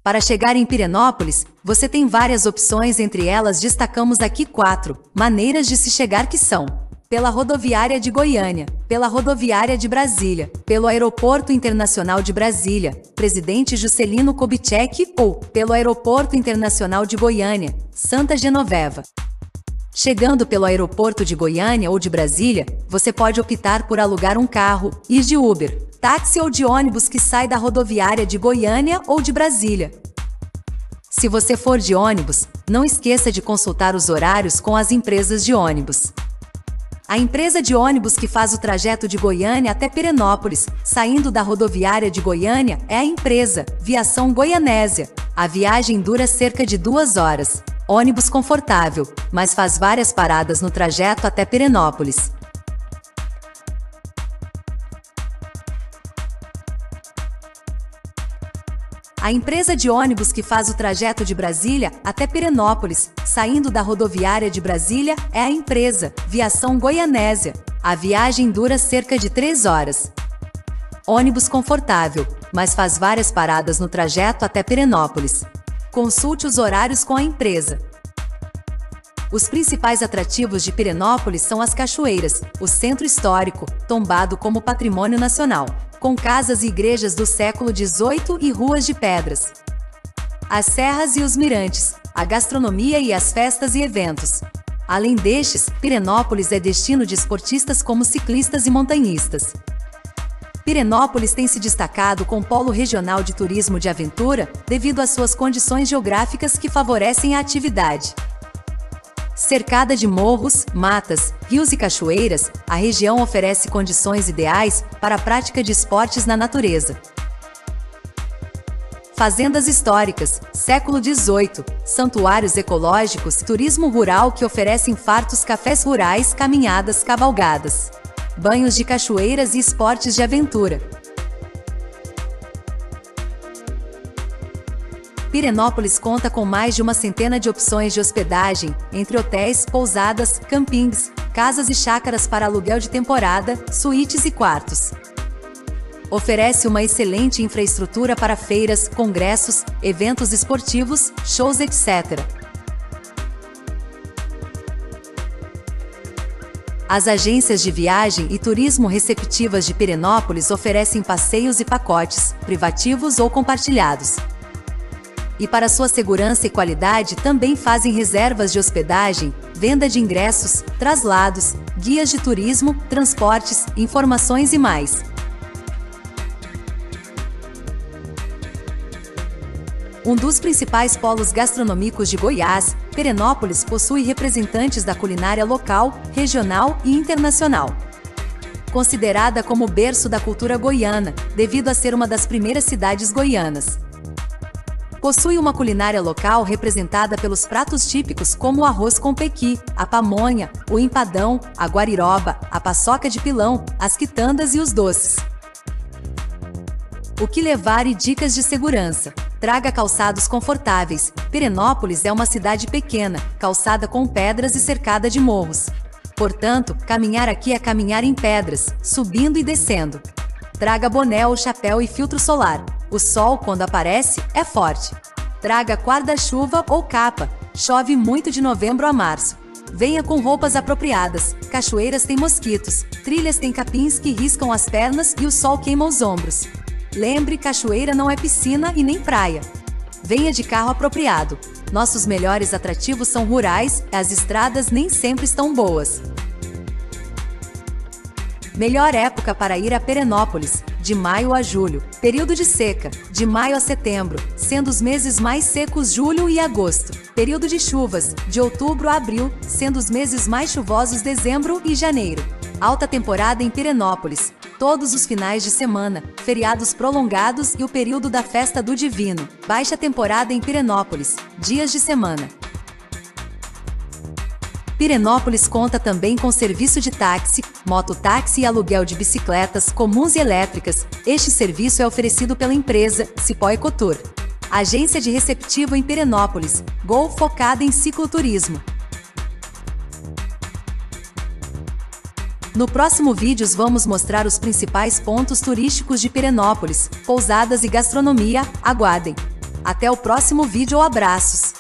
Para chegar em Pirenópolis, você tem várias opções, entre elas destacamos aqui 4 maneiras de se chegar, que são: pela rodoviária de Goiânia, pela rodoviária de Brasília, pelo Aeroporto Internacional de Brasília, Presidente Juscelino Kubitschek, ou pelo Aeroporto Internacional de Goiânia, Santa Genoveva. Chegando pelo aeroporto de Goiânia ou de Brasília, você pode optar por alugar um carro, ir de Uber, táxi ou de ônibus que sai da rodoviária de Goiânia ou de Brasília. Se você for de ônibus, não esqueça de consultar os horários com as empresas de ônibus. A empresa de ônibus que faz o trajeto de Goiânia até Pirenópolis, saindo da rodoviária de Goiânia, é a empresa Viação Goianésia. A viagem dura cerca de 2 horas. Ônibus confortável, mas faz várias paradas no trajeto até Pirenópolis. A empresa de ônibus que faz o trajeto de Brasília até Pirenópolis, saindo da rodoviária de Brasília, é a empresa Viação Goianésia. A viagem dura cerca de 3 horas. Ônibus confortável, mas faz várias paradas no trajeto até Pirenópolis. Consulte os horários com a empresa. Os principais atrativos de Pirenópolis são as cachoeiras, o centro histórico, tombado como patrimônio nacional, com casas e igrejas do século XVIII e ruas de pedras. As serras e os mirantes, a gastronomia e as festas e eventos. Além destes, Pirenópolis é destino de esportistas como ciclistas e montanhistas. Pirenópolis tem se destacado com polo regional de turismo de aventura devido às suas condições geográficas que favorecem a atividade. Cercada de morros, matas, rios e cachoeiras, a região oferece condições ideais para a prática de esportes na natureza. Fazendas históricas, século XVIII, santuários ecológicos, turismo rural que oferecem fartos cafés rurais, caminhadas, cavalgadas, banhos de cachoeiras e esportes de aventura. Pirenópolis conta com mais de uma centena de opções de hospedagem, entre hotéis, pousadas, campings, casas e chácaras para aluguel de temporada, suítes e quartos. Oferece uma excelente infraestrutura para feiras, congressos, eventos esportivos, shows, etc. As agências de viagem e turismo receptivas de Pirenópolis oferecem passeios e pacotes, privativos ou compartilhados. E para sua segurança e qualidade também fazem reservas de hospedagem, venda de ingressos, traslados, guias de turismo, transportes, informações e mais. Um dos principais polos gastronômicos de Goiás, Pirenópolis possui representantes da culinária local, regional e internacional. Considerada como berço da cultura goiana, devido a ser uma das primeiras cidades goianas. Possui uma culinária local representada pelos pratos típicos como o arroz com pequi, a pamonha, o empadão, a guariroba, a paçoca de pilão, as quitandas e os doces. O que levar e dicas de segurança. Traga calçados confortáveis. Pirenópolis é uma cidade pequena, calçada com pedras e cercada de morros. Portanto, caminhar aqui é caminhar em pedras, subindo e descendo. Traga boné ou chapéu e filtro solar. O sol, quando aparece, é forte. Traga guarda-chuva ou capa. Chove muito de novembro a março. Venha com roupas apropriadas. Cachoeiras têm mosquitos. Trilhas têm capins que riscam as pernas e o sol queima os ombros. Lembre, cachoeira não é piscina e nem praia. Venha de carro apropriado. Nossos melhores atrativos são rurais, e as estradas nem sempre estão boas. Melhor época para ir a Pirenópolis, de maio a julho. Período de seca, de maio a setembro, sendo os meses mais secos julho e agosto. Período de chuvas, de outubro a abril, sendo os meses mais chuvosos dezembro e janeiro. Alta temporada em Pirenópolis, todos os finais de semana, feriados prolongados e o período da Festa do Divino. Baixa temporada em Pirenópolis, dias de semana. Pirenópolis conta também com serviço de táxi, mototáxi e aluguel de bicicletas comuns e elétricas. Este serviço é oferecido pela empresa Cipó Ecotour. Agência de receptivo em Pirenópolis, Gol focada em cicloturismo. No próximo vídeo vamos mostrar os principais pontos turísticos de Pirenópolis, pousadas e gastronomia. Aguardem! Até o próximo vídeo, abraços!